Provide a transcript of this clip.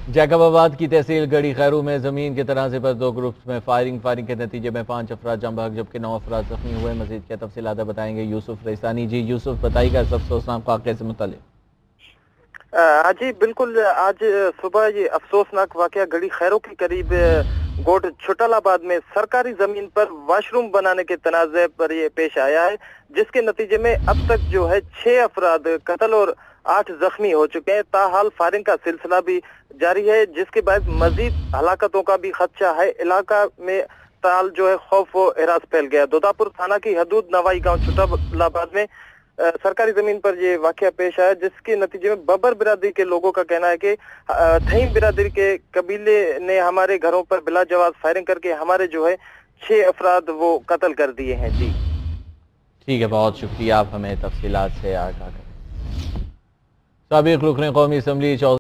जैकबाबाद की तहसील गढ़ी खैरू में जमीन के तराजे पर दो ग्रुप्स में फायरिंग के नतीजे में 5 अफराद जान बहक जबकि 9 अफराद जख्मी हुए। मजीद क्या तफसीलात बताएंगे यूसुफ रईसानी। जी यूसुफ, बताइएगा इस अफसोसनाक वाक़े से मुताल्लिक़। जी बिल्कुल, आज सुबह ये अफसोसनाक वाकया गढ़ी खैरों के करीब गोट छुटलाबाद में सरकारी जमीन पर वॉशरूम बनाने के तनाज़े पर ये पेश आया है, जिसके नतीजे में अब तक जो है 6 अफराद कत्ल और 8 जख्मी हो चुके हैं। ताहाल फायरिंग का सिलसिला भी जारी है, जिसके बाद मजीद हलाकतों का भी खदशा है। इलाका में ताल जो है खौफ व एराज फैल गया। दोदापुर थाना की हदूद नवाई गांव छुटलाबाद में सरकारी जमीन पर ये वाकया पेश आया, जिसके नतीजे में बबर बिरादरी के लोगों का कहना है कि थईम बिरादरी के कबीले ने हमारे घरों पर बिला जवाब फायरिंग करके हमारे जो है 6 अफराद वो कत्ल कर दिए हैं। जी ठीक है, बहुत शुक्रिया, आप हमें तफसीलात से आगाह करें। साबिक रुकन कौमी असम्बली